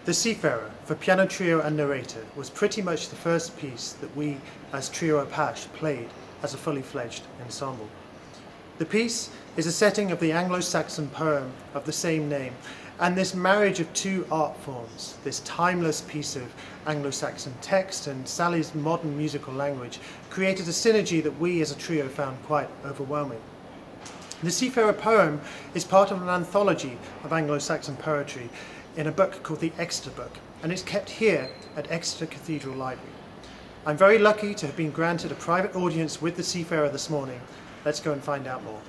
The Seafarer, for piano trio and narrator, was pretty much the first piece that we, as Trio Apache, played as a fully fledged ensemble. The piece is a setting of the Anglo-Saxon poem of the same name, and this marriage of two art forms, this timeless piece of Anglo-Saxon text and Sally's modern musical language, created a synergy that we as a trio found quite overwhelming. The Seafarer poem is part of an anthology of Anglo-Saxon poetry in a book called the Exeter book, and it's kept here at Exeter Cathedral Library. I'm very lucky to have been granted a private audience with the Seafarer this morning. Let's go and find out more.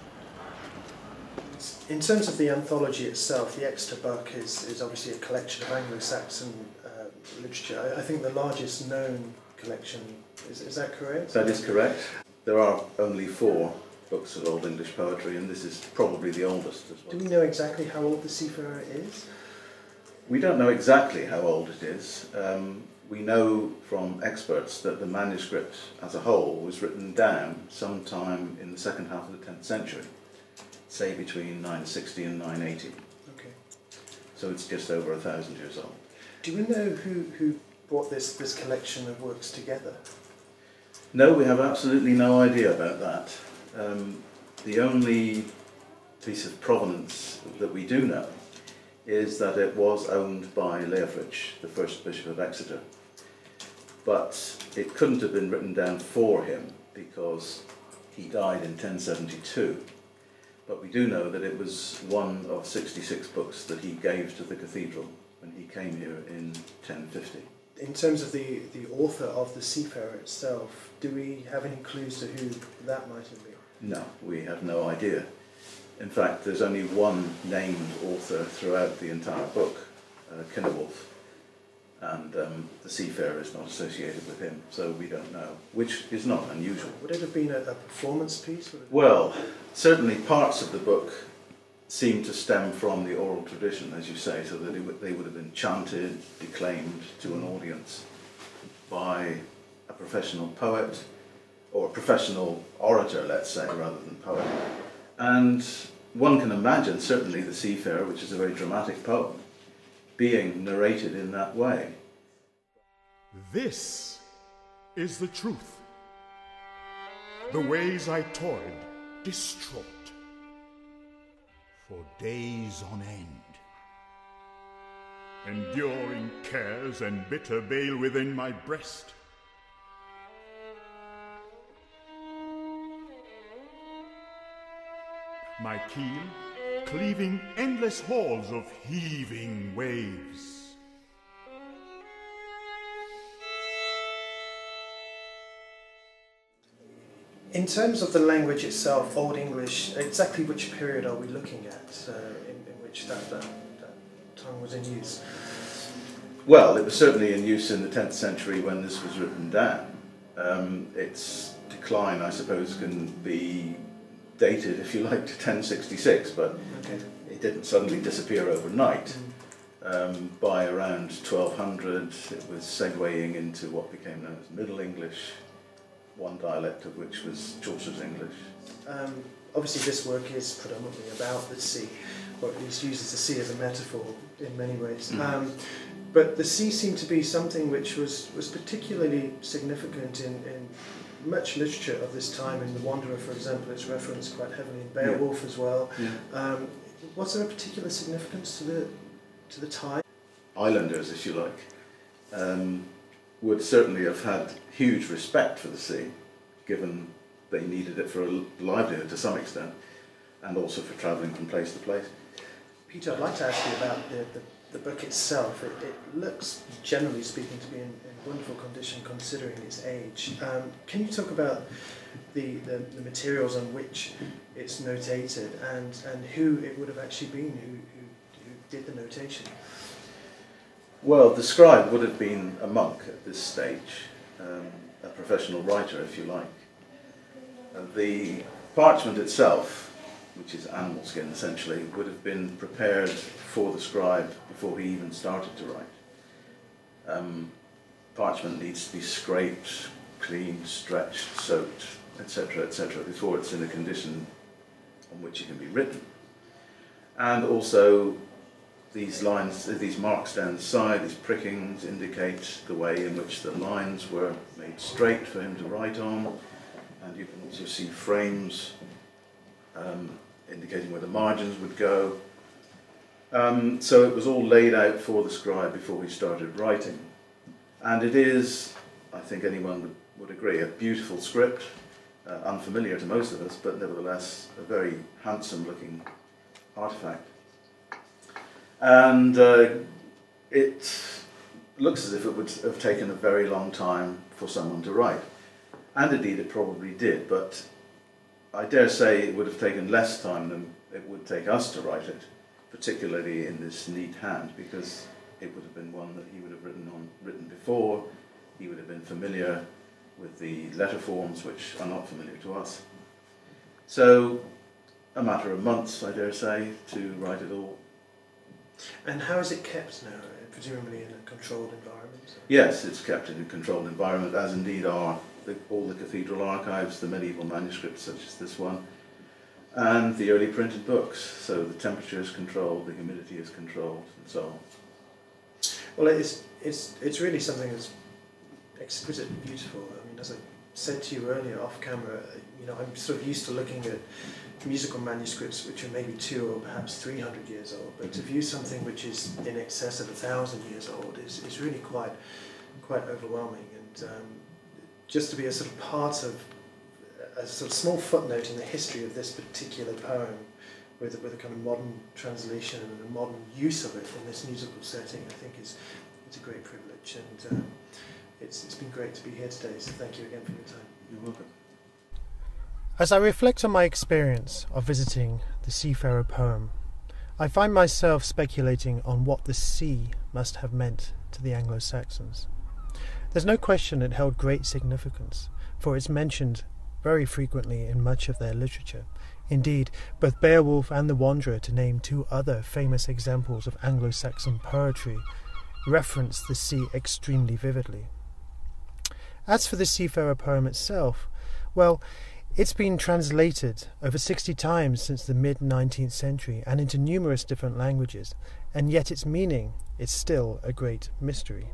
In terms of the anthology itself, the Exeter book is obviously a collection of Anglo-Saxon literature. I think the largest known collection, is that correct? That is correct. There are only 4 books of Old English poetry, and this is probably the oldest as well. Do we know exactly how old the Seafarer is? We don't know exactly how old it is. We know from experts that the manuscript as a whole was written down sometime in the second half of the 10th century, say between 960 and 980. Okay. So it's just over 1,000 years old. Do we know who brought this collection of works together? No, we have absolutely no idea about that. The only piece of provenance that we do know is that it was owned by Leofrich, the first Bishop of Exeter. But it couldn't have been written down for him because he died in 1072. But we do know that it was one of 66 books that he gave to the cathedral when he came here in 1050. In terms of the author of the Seafarer itself, do we have any clues to who that might have been? No, we have no idea. In fact, there's only one named author throughout the entire book, Kinewolf, and the Seafarer is not associated with him, so we don't know, which is not unusual. Would it have been a performance piece? Well, certainly parts of the book seem to stem from the oral tradition, as you say, so that they would have been chanted, declaimed to an audience by a professional poet, or a professional orator, let's say, rather than poet. And one can imagine, certainly, the Seafarer, which is a very dramatic poem, being narrated in that way. This is the truth. The ways I toiled, distraught, for days on end, enduring cares and bitter bale within my breast. My keel cleaving endless halls of heaving waves. In terms of the language itself, Old English, exactly which period are we looking at in which that tongue was in use? Well, it was certainly in use in the 10th century when this was written down. Its decline, I suppose, can be dated, if you like, to 1066, but okay. It didn't suddenly disappear overnight. By around 1200, it was segueing into what became known as Middle English, one dialect of which was Chaucer's English. Obviously this work is predominantly about the sea, or at least uses the sea as a metaphor in many ways. But the sea seemed to be something which was particularly significant in much literature of this time. In The Wanderer, for example, it's referenced quite heavily in Beowulf as well. Yeah. Was there a particular significance to the tide? Islanders, if you like, would certainly have had huge respect for the sea, given they needed it for a livelihood to some extent, and also for travelling from place to place. Peter, I'd like to ask you about the book itself. It looks, generally speaking, to be in wonderful condition considering its age. Can you talk about the materials on which it's notated and who it would have actually been who did the notation? Well, the scribe would have been a monk at this stage, a professional writer, if you like. The parchment itself, which is animal skin essentially, would have been prepared for the scribe before he even started to write. Parchment needs to be scraped, cleaned, stretched, soaked, etc., before it's in a condition on which it can be written. And also these lines, these marks down the side, these prickings, indicate the way in which the lines were made straight for him to write on, and you can also see frames indicating where the margins would go. So it was all laid out for the scribe before he started writing. And it is, I think anyone would agree, a beautiful script, unfamiliar to most of us, but nevertheless a very handsome looking artifact. And it looks as if it would have taken a very long time for someone to write. And indeed it probably did, but I dare say it would have taken less time than it would take us to write it, particularly in this neat hand, because it would have been one that he would have written before. He would have been familiar with the letter forms, which are not familiar to us. So, a matter of months, I dare say, to write it all. And how is it kept now? Presumably in a controlled environment? Yes, it's kept in a controlled environment, as indeed are all the cathedral archives, the medieval manuscripts such as this one, and the early printed books. So the temperature is controlled, the humidity is controlled, and so on. Well, it's really something that's exquisitely beautiful. I mean, as I said to you earlier off camera, you know, I'm sort of used to looking at musical manuscripts which are maybe 200 or perhaps 300 years old, but to view something which is in excess of 1,000 years old is really quite overwhelming. And just to be a sort of part of a sort of small footnote in the history of this particular poem, with a kind of modern translation and a modern use of it in this musical setting, I think it's a great privilege, and it's been great to be here today. So thank you again for your time. You're welcome. As I reflect on my experience of visiting the Seafarer poem, I find myself speculating on what the sea must have meant to the Anglo-Saxons. There's no question it held great significance, for it's mentioned very frequently in much of their literature. Indeed, both Beowulf and the Wanderer, to name two other famous examples of Anglo-Saxon poetry, reference the sea extremely vividly. As for the Seafarer poem itself, well, it's been translated over 60 times since the mid-19th century and into numerous different languages, and yet its meaning is still a great mystery.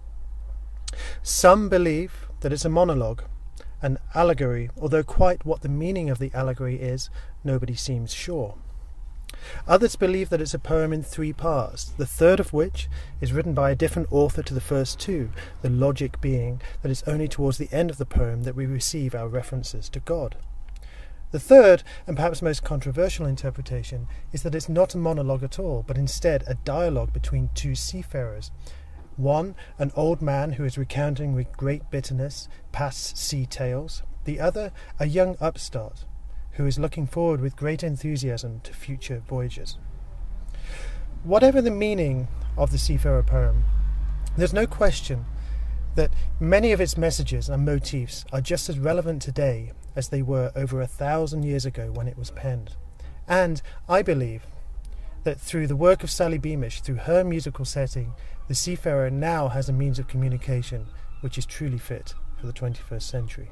Some believe that it's a monologue, an allegory, although quite what the meaning of the allegory is, nobody seems sure. Others believe that it's a poem in 3 parts, the third of which is written by a different author to the first 2, the logic being that it's only towards the end of the poem that we receive our references to God. The third, and perhaps most controversial interpretation, is that it's not a monologue at all, but instead a dialogue between 2 seafarers. One, an old man who is recounting with great bitterness past sea tales. The other, a young upstart who is looking forward with great enthusiasm to future voyages. Whatever the meaning of the Seafarer poem, there's no question that many of its messages and motifs are just as relevant today as they were over 1,000 years ago when it was penned. And I believe that through the work of Sally Beamish, through her musical setting, the Seafarer now has a means of communication which is truly fit for the 21st century.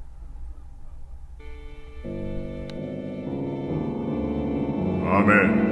Amen.